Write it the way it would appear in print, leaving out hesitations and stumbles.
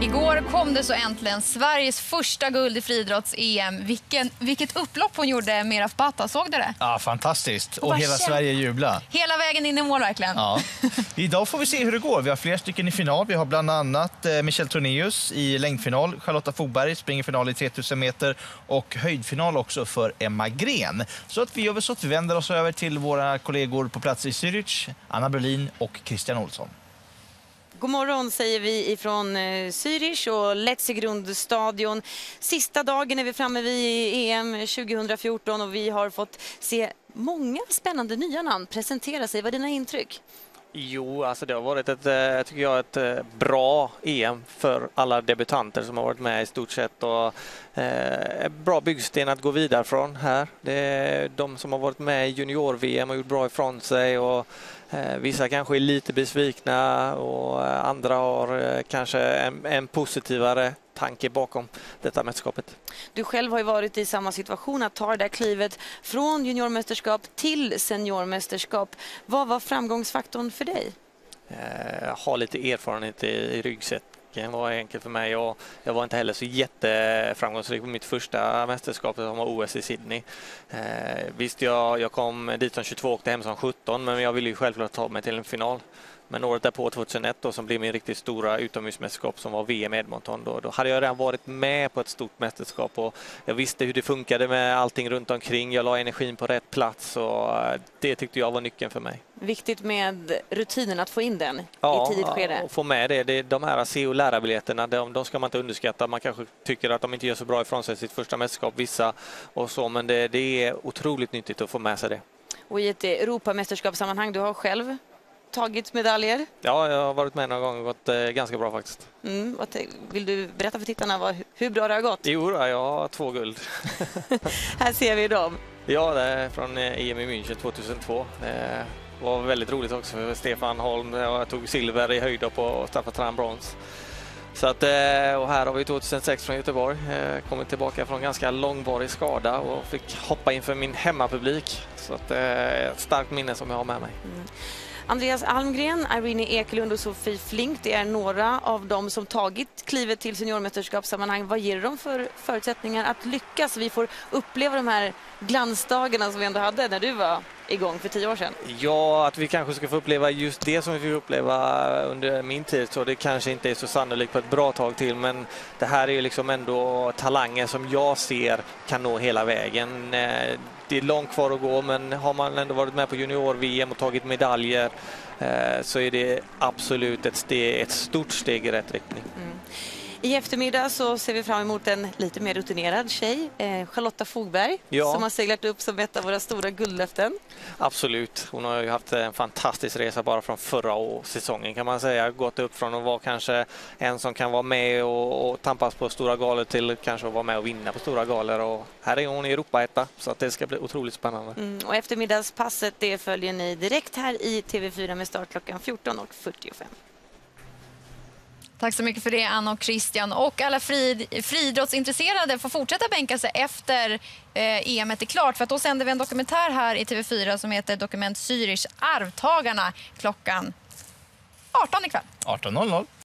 Igår kom det så äntligen Sveriges första guld i friidrotts-EM. Vilket upplopp hon gjorde, Meraf Bata, såg du det? Ja, fantastiskt. Och hela Sverige jubla. Hela vägen in i mål verkligen. Ja. Idag får vi se hur det går. Vi har flera stycken i final. Vi har bland annat Michelle Tornéus i längdfinal. Charlotta Fogberg springer final i 3000 meter och höjdfinal också för Emma Gren. Så att vi gör så att vi vänder oss över till våra kollegor på plats i Zürich, Anna Berlin och Christian Olsson. God morgon säger vi ifrån Zürich och Letzigrundstadion. Sista dagen är vi framme vid EM 2014 och vi har fått se många spännande nya namn presentera sig. Vad är dina intryck? Jo, alltså det har varit ett bra EM för alla debutanter som har varit med i stort sett och bra byggsten att gå vidare från här. Det är de som har varit med i junior-VM och gjort bra ifrån sig och vissa kanske är lite besvikna och andra har kanske en positivare tanke bakom detta mästerskapet. Du själv har ju varit i samma situation att ta det där klivet från juniormästerskap till seniormästerskap. Vad var framgångsfaktorn för dig? Ha lite erfarenhet i ryggsäcken var enkelt för mig och jag var inte heller så jätteframgångsrik på mitt första mästerskap som var OS i Sydney. Visst, jag kom dit som 22 och åkte hem som 17, men jag ville ju självklart ta mig till en final. Men året därpå, 2001, då, som blev min riktigt stora utomhusmästerskap som var VM Edmonton, då hade jag redan varit med på ett stort mästerskap och jag visste hur det funkade med allting runt omkring. Jag la energin på rätt plats och det tyckte jag var nyckeln för mig. Viktigt med rutinen, att få in den i tidigt skede. Ja, få med det. De här se- och lärarbiljetterna, de ska man inte underskatta. Man kanske tycker att de inte gör så bra ifrån sig sitt första mästerskap, vissa och så, men det är otroligt nyttigt att få med sig det. Och i ett Europamästerskapssammanhang, du har själv tagit medaljer? Ja, jag har varit med några gånger och gått ganska bra faktiskt. Vill du berätta för tittarna hur bra det har gått? Jo, jag har 2 guld. Här ser vi dem. Ja, det är från EM i München 2002. Det var väldigt roligt också för Stefan Holm. Jag tog silver i höjdhopp och Staffan Tran brons. Så att, och här har vi 2006 från Göteborg. Kommit tillbaka från ganska långvarig skada och fick hoppa inför min hemmapublik. Så att, ett starkt minne som jag har med mig. Andreas Almgren, Irene Ekelund och Sofie Flink, det är några av dem som tagit klivet till seniormästerskapssammanhang. Vad ger de för förutsättningar att lyckas? Vi får uppleva de här glansdagarna som vi ändå hade när du var igång för 10 år sedan. Ja, att vi kanske ska få uppleva just det som vi fick uppleva under min tid, så det kanske inte är så sannolikt på ett bra tag till, men det här är ju liksom ändå talanger som jag ser kan nå hela vägen. Det är långt kvar att gå, men har man ändå varit med på junior-VM och tagit medaljer så är det absolut ett stort steg i rätt riktning. I eftermiddag så ser vi fram emot en lite mer rutinerad tjej, Charlotta Fogberg, som har seglat upp som ett av våra stora guldlöften. Absolut. Hon har ju haft en fantastisk resa bara från förra säsongen kan man säga. Gått upp från att vara kanske en som kan vara med och tampas på stora galor till kanske att vara med och vinna på stora galor. Och här är hon i Europaetta, så att det ska bli otroligt spännande. Och eftermiddagspasset, det följer ni direkt här i TV4 med start klockan 14:45. Tack så mycket för det, Anna och Christian. Och alla friidrottsintresserade får fortsätta bänka sig efter EM:et är klart. För att då sänder vi en dokumentär här i TV4 som heter Dokument Zürich, Arvtagarna, klockan 18 ikväll. 18:00.